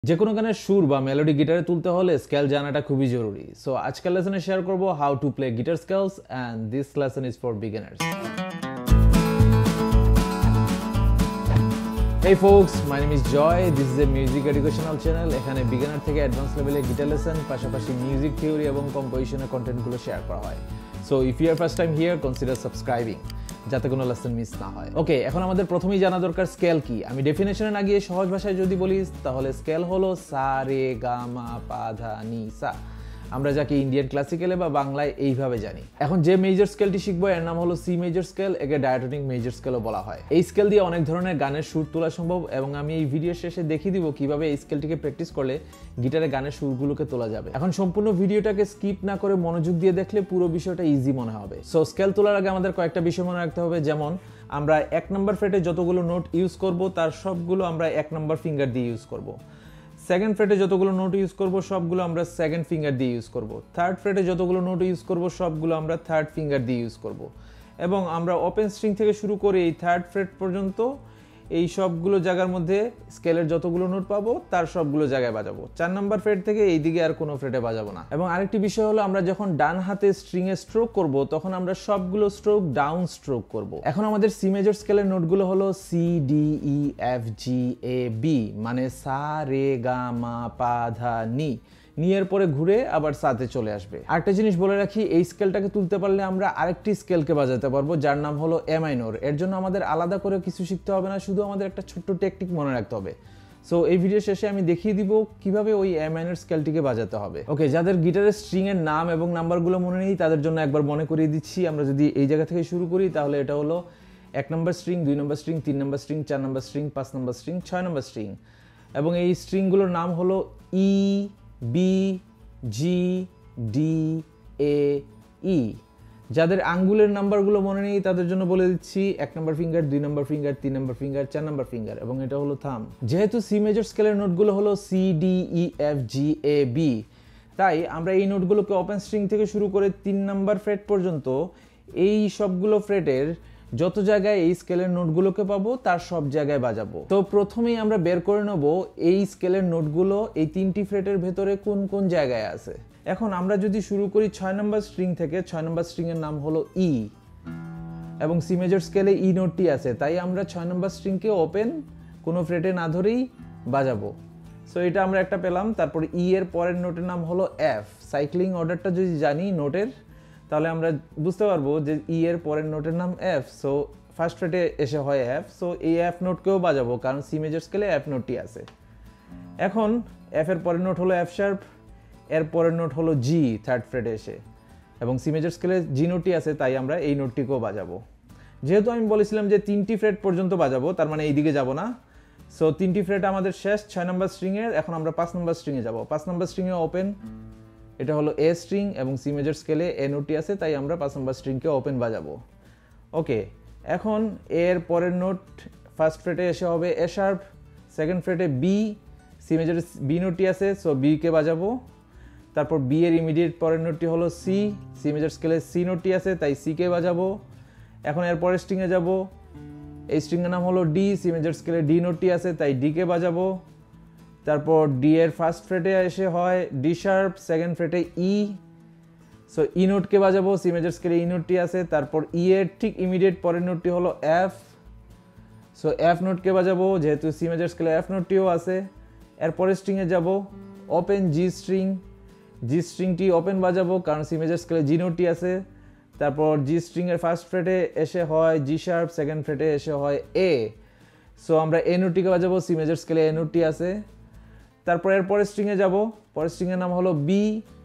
যে কোনো গানের সুর বা মেলোডি গিটারে তুলতে হলে স্কেল জানাটা খুবই জরুরি। সো আজকের লেসনে শেয়ার করব how to play guitar scales and this lesson is for beginners. Hey folks, my name is Joy. This is a music educational channel. এখানে বিগিনার থেকে অ্যাডভান্স লেভেলে গিটার লেসন পাশাপাশি মিউজিক থিওরি এবং কম্পোজিশনের কন্টেন্টগুলো শেয়ার করা হয়। So if you are first time here consider subscribing যাতে কোনো লেসন মিস না হয়। ওকে, এখন আমাদের প্রথমেই জানা দরকার স্কেল কি। আমি ডেফিনেশনে না গিয়ে সহজ ভাষায় যদি বলি তাহলে স্কেল হলো সা রে গা মা পা ধা নি সা। আমরা যাকে ইন্ডিয়ান ক্লাসিক্যালে বা বাংলায় এইভাবে জানি। এখন যে মেজর স্কেলটি শিখবো এর নাম হলো সি মেজর স্কেল, একে ডায়াটোনিক মেজর স্কেলও বলা হয়। এই স্কেল দিয়ে অনেক ধরনের গানের সুর তোলা সম্ভব এবং আমি এই ভিডিও শেষে দেখিয়ে দিব কিভাবে এই স্কেলটিকে প্র্যাকটিস করলে গিটারে গানের সুরগুলোকে তোলা যাবে। এখন সম্পূর্ণ ভিডিওটাকে স্কিপ না করে মনোযোগ দিয়ে দেখলে পুরো বিষয়টা ইজি মনে হবে। সো স্কেল তোলার আগে আমাদের কয়েকটা বিষয় মনে রাখতে হবে, যেমন আমরা 1 নম্বর ফ্রেটে যতগুলো নোট ইউজ করব তার সবগুলো আমরা 1 নম্বর ফিঙ্গার দিয়ে ইউজ করব। সেকেন্ড ফ্রেটে যতগুলো নোট ইউজ করব সবগুলো আমরা সেকেন্ড ফিঙ্গার দিয়ে ইউজ করব। থার্ড ফ্রেটে যতগুলো নোট ইউজ করব সবগুলো আমরা থার্ড ফিঙ্গার দিয়ে ইউজ করব। এবং আমরা ওপেন স্ট্রিং থেকে শুরু করে এই থার্ড ফ্রেট পর্যন্ত এই সবগুলো জায়গার মধ্যে স্কেলের যতগুলো নোট পাবো তার সবগুলো জায়গায় বাজাবো। 4 নম্বর ফ্রেট থেকে এই দিকে আর কোনো ফ্রেটে বাজাবো না। এবং আরেকটি বিষয় হলো, আমরা যখন ডান হাতে স্ট্রিং এ স্ট্রোক করব তখন আমরা সবগুলো স্ট্রোক ডাউন স্ট্রোক করব। এখন আমাদের সি মেজর স্কেলের নোটগুলো হলো C D E F G A B, মানে সা রে গা মা পা ধা নি। নিয়ের পরে ঘুরে আবার সাথে চলে আসবে। আরেকটা জিনিস বলে রাখি, এই স্কেলটাকে তুলতে পারলে আমরা আরেকটি স্কেলকে বাজাতে পারবো যার নাম হলো এ মাইনর। এর জন্য আমাদের আলাদা করে কিছু শিখতে হবে না, শুধু আমাদের একটা ছোট্ট টেকনিক মনে রাখতে হবে। সো এই ভিডিও শেষে আমি দেখিয়ে দিব কিভাবে ওই এ মাইনর স্কেলটিকে বাজাতে হবে। ওকে, যাদের গিটারের স্ট্রিং এর নাম এবং নাম্বারগুলো মনে নেই তাদের জন্য একবার মনে করিয়ে দিচ্ছি। আমরা যদি এই জায়গা থেকে শুরু করি তাহলে এটা হলো 1 number string, 2 number string, 3 number string, 4 number string, 5 নম্বর স্ট্রিং, 6 নম্বর স্ট্রিং। এবং এই স্ট্রিংগুলোর নাম হলো E B G D A ই। যাদের আঙ্গুলের নাম্বারগুলো মনে নেই তাদের জন্য বলে দিচ্ছি 1 number finger, 2 number finger, 3 number finger, 4 number finger, এবং এটা হলো থাম। যেহেতু সি মেজর স্কেলের নোটগুলো হলো C D E F G A B, তাই আমরা এই নোটগুলোকে ওপেন স্ট্রিং থেকে শুরু করে 3 নম্বর ফ্রেট পর্যন্ত এই সবগুলো ফ্রেটের যত জায়গায় এই স্কেলের নোটগুলোকে পাবো তার সব জায়গায় বাজাবো। তো প্রথমেই আমরা বের করে নেব এই স্কেলের নোটগুলো এই 3টি ফ্রেটের ভেতরে কোন কোন জায়গায় আছে। এখন আমরা যদি শুরু করি 6 নম্বর স্ট্রিং থেকে, 6 নম্বর স্ট্রিং এর নাম হলো ই এবং সি মেজর স্কেলে ই নোটটি আছে, তাই আমরা 6 নম্বর স্ট্রিংকে ওপেন কোনো ফ্রেটে না ধরেই বাজাবো। সো এটা আমরা একটা পেলাম। তারপর ই এর পরের নোটের নাম হলো এফ। সাইক্লিং অর্ডারটা যদি জানি নোটের তাহলে আমরা বুঝতে পারবো যে ই এর পরের নোটের নাম এফ। সো ফার্স্ট ফ্রেটে এসে হয় এফ, সো এই এফ নোটকেও বাজাবো কারণ সি মেজর স্কেলে এফ নোটটি আছে। এখন এফ এর পরের নোট হলো এফ শার্প, এর পরের নোট হলো জি থার্ড ফ্রেটে এসে, এবং সি মেজর স্কেলে জি নোটটি আছে তাই আমরা এই নোটটিকেও বাজাবো। যেহেতু আমি বলেছিলাম যে 3টি ফ্রেট পর্যন্ত বাজাবো, তার মানে এই দিকে যাব না। সো 3টি ফ্রেট আমাদের শেষ 6 নম্বর স্ট্রিং এর। এখন আমরা 5 নম্বর স্ট্রিং এ যাব। 5 নম্বর স্ট্রিং এ ওপেন, এটা হলো এ স্ট্রিং এবং সি মেজর স্কেলে এ নোটটি আছে তাই আমরা 5 নম্বর স্ট্রিংকে ওপেন বাজাবো। ওকে, এখন এর পরের নোট ফার্স্ট ফ্রেটে এসে হবে এ শার্প, সেকেন্ড ফ্রেটে বি, সি মেজর বি নোটটি আছে সো বি কে বাজাবো। তারপর বি এর ইমিডিয়েট পরের নোটটি হলো সি, সি মেজর স্কেলে সি নোটটি আছে তাই সি কে বাজাবো। এখন এর পরের স্ট্রিংয়ে যাব, এই স্ট্রিংয়ের নাম হলো ডি, সি মেজর স্কেলে ডি নোটটি আছে তাই ডি কে বাজাবো। তারপর ডি এর ফার্স্ট ফ্রেটে এসে হয় ডি শার্প, সেকেন্ড ফ্রেটে ই, সো ই নোটকে বাজাবো, সি মেজর স্কেলে ই নোটটি আছে। তারপর ই এর ঠিক ইমিডিয়েট পরের নোটটি হলো এফ, সো এফ নোটকে বাজাবো যেহেতু সি মেজর স্কেলে এফ নোটটিও আছে। এর পরের স্ট্রিংয়ে যাব, ওপেন জি স্ট্রিং, জি স্ট্রিংটি ওপেন বাজাবো কারণ সি মেজর স্কেলে জি নোটটি আছে। তারপর জি স্ট্রিং এর ফার্স্ট ফ্রেটে এসে হয় জি শার্প, সেকেন্ড ফ্রেটে এসে হয় এ, সো আমরা এ নোটটিকে বাজাবো, সি মেজর স্কেলে এ নোটটি আছে। তারপর এর পরের স্ট্রিংয়ে যাব, পরের স্ট্রিংয়ের নাম হলো বি,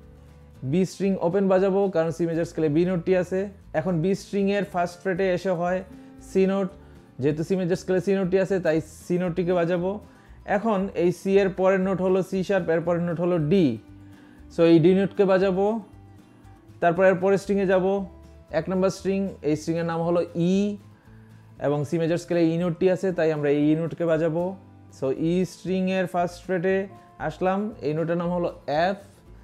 বি স্ট্রিং ওপেন বাজাবো কারণ সি মেজর স্কেলে বি নোটটি আছে। এখন বি স্ট্রিং এর ফার্স্ট ফ্রেটে এসে হয় সি নোট, যেহেতু সি মেজর স্কেলে সি নোটটি আছে তাই সি নোটটিকে বাজাবো। এখন এই সি এর পরের নোট হলো সি শার্প, এর পরের নোট হলো ডি, সো এই ডি নোটকে বাজাবো। তারপর এর পরের স্ট্রিংয়ে যাব, 1 নম্বর স্ট্রিং, এই স্ট্রিংয়ের নাম হলো ই এবং সি মেজর স্কেলে ই নোটটি আছে তাই আমরা এই ই নোটকে বাজাবো। সো ই স্ট্রিং এর ফার্স্ট ফ্রেটে আসলাম, এই নোটের নাম হলো এফ,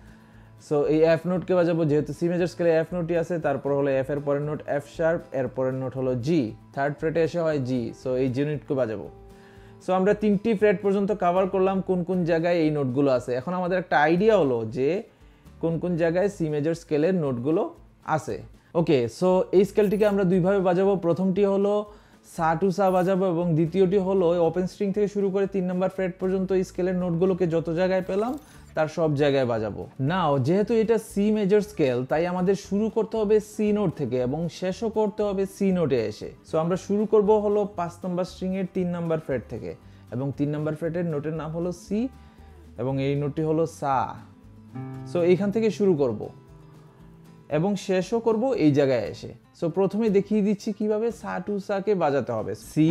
সো এই এফ নোটকে বাজাবো যেহেতু সি মেজর স্কেলে এফ নোটই আছে। তারপর হলো এফ এর পরের নোট এফ শার্প, এর পরের নোট হলো জি, থার্ড ফ্রেটে এসে হয় জি, সো এই জি নোটকে বাজাবো। সো আমরা 3টি ফ্রেট পর্যন্ত কভার করলাম কোন কোন জায়গায় এই নোটগুলো আছে। এখন আমাদের একটা আইডিয়া হলো যে কোন কোন জায়গায় সি মেজর স্কেলের নোটগুলো আছে। ওকে, সো এই স্কেলটিকে আমরা দুইভাবে বাজাবো। প্রথমটি হলো সা টু সা বাজাবো এবং দ্বিতীয়টি হলো ওপেন স্ট্রিং থেকে শুরু করে 3 নম্বর ফ্রেট পর্যন্ত এই স্কেলের নোটগুলোকে যত জায়গায় পেলাম তার সব জায়গায় বাজাবো। নাও যেহেতু এটা সি মেজর স্কেল, তাই আমাদের শুরু করতে হবে সি নোট থেকে এবং শেষও করতে হবে সি নোটে এসে। সো আমরা শুরু করব হলো 5 নম্বর স্ট্রিং এর 3 নম্বর ফ্রেট থেকে এবং 3 নম্বর ফ্রেটের নোটের নাম হলো সি এবং এই নোটটি হলো সা। সো এইখান থেকে শুরু করব এবং শেষও করব এই জায়গায় এসে। সো প্রথমে দেখিয়ে দিচ্ছি কিভাবে সা টু সাকে বাজাতে হবে। সি,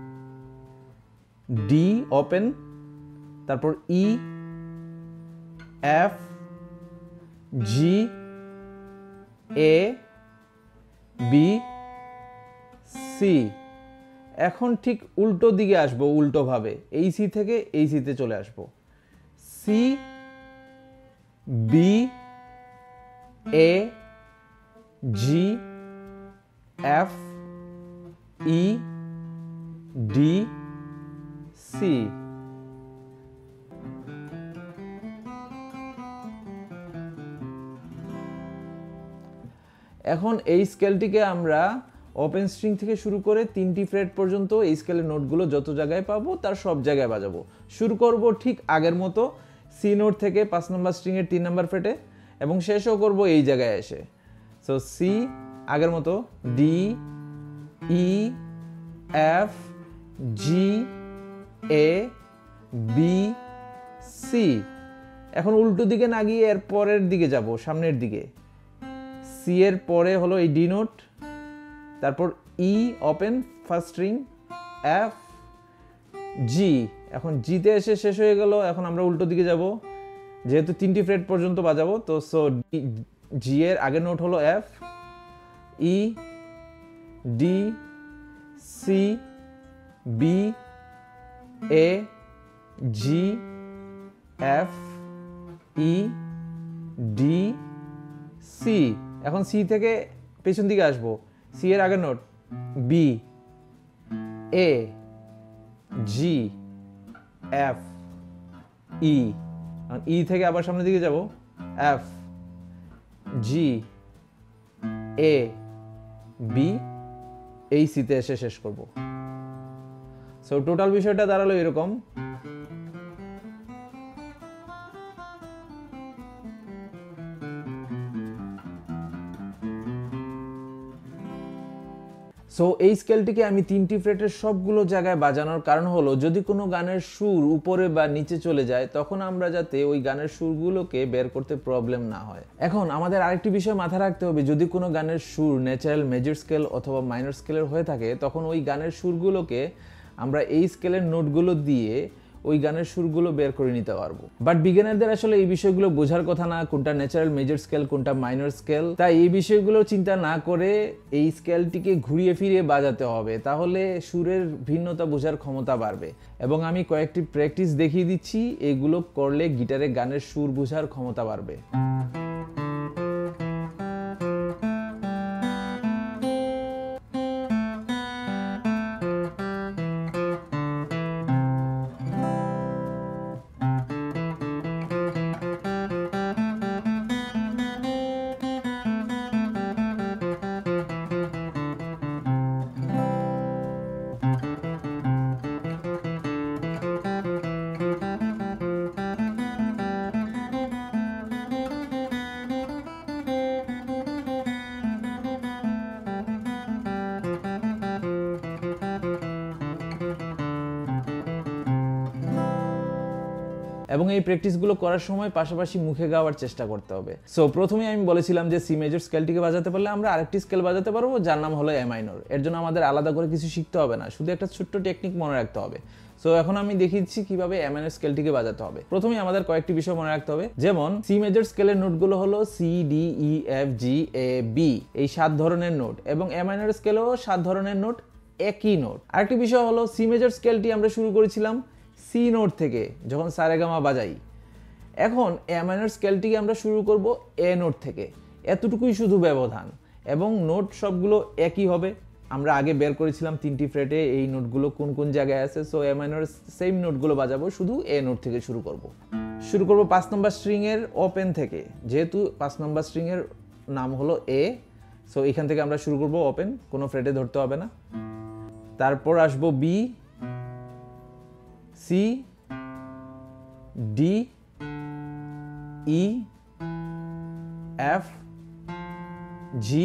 ডি ওপেন, তারপর E, F, G, A, B, C. এখন ঠিক উল্টো দিকে আসবো, উল্টো ভাবে এই সি থেকে এই সিতে চলে আসবো। C, B, A, G, F, E, D, C. এখন এই স্কেলটিকে আমরা ওপেন স্ট্রিং থেকে শুরু করে 3টি ফ্রেট পর্যন্ত এই স্কেলের নোটগুলো যত জায়গায় পাবো তার সব জায়গায় বাজাবো। শুরু করব ঠিক আগের মতো সি নোট থেকে 5 নম্বর স্ট্রিং এর 3 নম্বর ফ্রেটে এবং শেষও করব এই জায়গায় এসে। সো সি আগের মতো, D, E, F, G, A, B, C. এখন উল্টো দিকে না গিয়ে এর পরের দিকে যাব, সামনের দিকে। সি এর পরে হলো এই ডি নোট, তারপর E open first string, F, G. এখন জিতে এসে শেষ হয়ে গেল। এখন আমরা উল্টো দিকে যাব, যেহেতু 3টি ফ্রেট পর্যন্ত বাজাবো। তো সো জি এর আগের নোট হলো F, E, D, C, B, A, G, F, E, D, C. এখন সি থেকে পেছন দিকে আসবো। সি এর আগের note B, A, G, F, E. ই থেকে আবার সামনের দিকে যাব, এফ, জি, এ, বি, এই সিতে এসে শেষ করব। সো টোটাল বিষয়টা দাঁড়ালো এরকম। সো এই স্কেলটিকে আমি 3টি ফ্রেটের সবগুলো জায়গায় বাজানোর কারণ হলো যদি কোনো গানের সুর উপরে বা নিচে চলে যায় তখন আমরা যাতে ওই গানের সুরগুলোকে বের করতে প্রবলেম না হয়। এখন আমাদের আরেকটি বিষয় মাথায় রাখতে হবে, যদি কোনো গানের সুর ন্যাচারাল মেজর স্কেল অথবা মাইনর স্কেলের হয়ে থাকে তখন ওই গানের সুরগুলোকে আমরা এই স্কেলের নোটগুলো দিয়ে ওই গানের সুরগুলো বের করে নিতে পারবো। বাট বিগিনারদের আসলে এই বিষয়গুলো বোঝার কথা না, কোনটা ন্যাচারাল মেজর স্কেল কোনটা মাইনর স্কেল। তাই এই বিষয়গুলো চিন্তা না করে এই স্কেলটিকে ঘুরিয়ে ফিরিয়ে বাজাতে হবে, তাহলে সুরের ভিন্নতা বোঝার ক্ষমতা বাড়বে। এবং আমি কয়েকটি প্র্যাকটিস দেখিয়ে দিচ্ছি, এগুলো করলে গিটারে গানের সুর বোঝার ক্ষমতা বাড়বে। এবং এই প্র্যাকটিসগুলো করার সময় পাশাপাশি মুখে গাওয়ার চেষ্টা করতে হবে। সো প্রথমে আমি বলেছিলাম যে সি মেজর স্কেলটিকে বাজাতে পারলে আমরা আরেকটি স্কেল বাজাতে পারবো যার নাম হলো এ মাইনর। এর জন্য আমাদের আলাদা করে কিছু শিখতে হবে না, শুধু একটা ছোট্ট টেকনিক মনে রাখতে হবে। সো এখন আমি দেখিয়েছি কিভাবে এ মাইনর স্কেলটিকে বাজাতে হবে। প্রথমে আমাদের কয়েকটি বিষয় মনে রাখতে হবে, যেমন সি মেজর স্কেলের নোটগুলো হলো C, D, E, F, G, A, B, এই 7 ধরনের নোট এবং এ মাইনর স্কেলেও 7 ধরনের নোট, একই নোট। আরেকটি বিষয় হলো সি মেজর স্কেলটি আমরা শুরু করেছিলাম সি নোট থেকে যখন সারেগামা বাজাই। এখন এ মাইনর স্কেলটিকে আমরা শুরু করব এ নোট থেকে, এতটুকুই শুধু ব্যবধান এবং নোট সবগুলো একই হবে, আমরা আগে বের করেছিলাম 3টি ফ্রেটে এই নোটগুলো কোন কোন জায়গায় আছে। সো এ মাইনর সেম নোটগুলো বাজাবো, শুধু এ নোট থেকে শুরু করব 5 নম্বর স্ট্রিং এর ওপেন থেকে। যেহেতু 5 নম্বর স্ট্রিং এর নাম হলো এ, সো এখান থেকে আমরা শুরু করব ওপেন, কোনো ফ্রেটে ধরতে হবে না। তারপর আসবো B, C, D, E, F, G,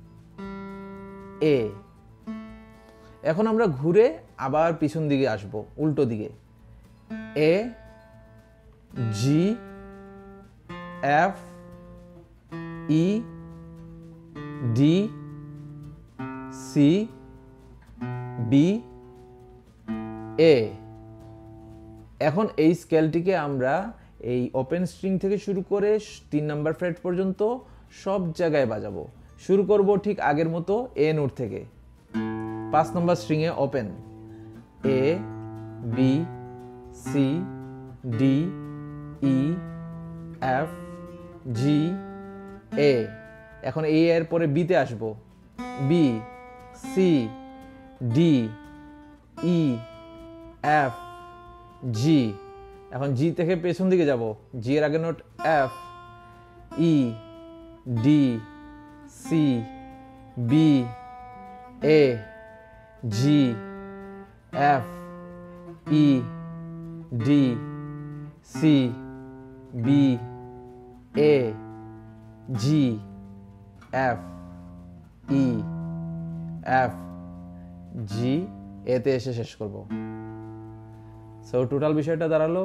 A. এখন আমরা ঘুরে আবার পিছন দিকে আসব, উল্টো দিকে। A, G, F, E, D, C, B, A. এখন এই স্কেলটিকে আমরা এই ওপেন স্ট্রিং থেকে শুরু করে 3 নাম্বার ফ্রেট পর্যন্ত সব জায়গায় বাজাবো। শুরু করব ঠিক আগের মতো এ নোট থেকে। 5 নম্বর string A open, A, B, C, D, E, F, G, A. এখন এ এর পরে বিতে আসবো, B, C, D, E, F, G. এখন জি থেকে পেছন দিকে যাব, জি এর আগে note F, E, D, C, B, A, G, F, E, D, C, B, A, G, F, E, F, G, এতে এসে শেষ করব। সো টোটাল বিষয়টা দাঁড়ালো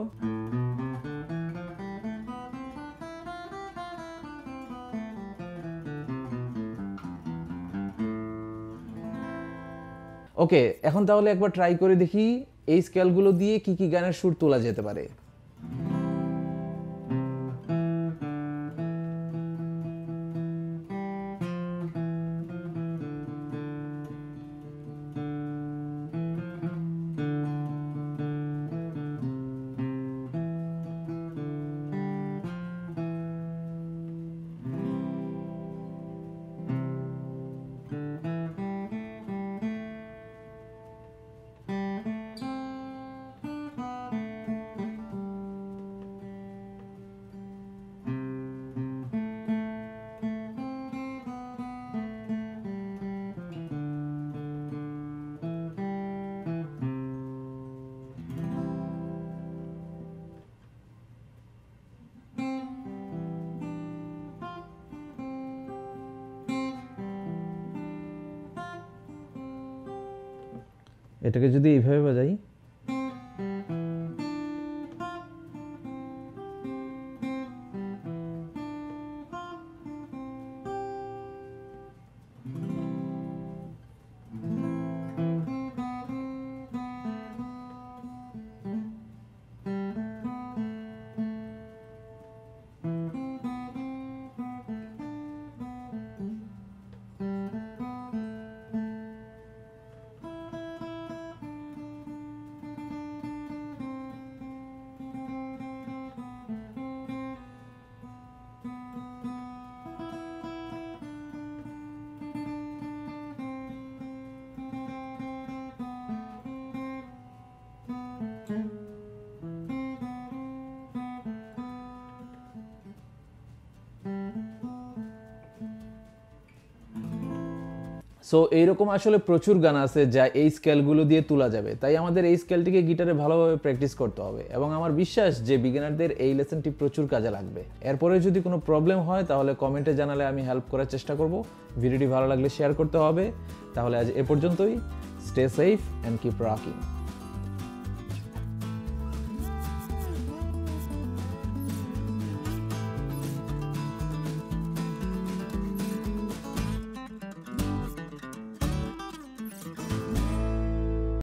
ওকে। এখন তাহলে একবার ট্রাই করে দেখি এই স্কেলগুলো দিয়ে কি কি গানের সুর তোলা যেতে পারে। এটাকে যদি এইভাবে বাজাই, সো এইরকম আসলে প্রচুর গান আছে যা এই স্কেলগুলো দিয়ে তোলা যাবে। তাই আমাদের এই স্কেলটিকে গিটারে ভালোভাবে প্র্যাকটিস করতে হবে এবং আমার বিশ্বাস যে বিগিনারদের এই লেসনটি প্রচুর কাজে লাগবে। এরপরে যদি কোনো প্রবলেম হয় তাহলে কমেন্টে জানালে আমি হেল্প করার চেষ্টা করব। ভিডিওটি ভালো লাগলে শেয়ার করতে হবে। তাহলে আজ এ পর্যন্তই। Stay safe and keep rocking.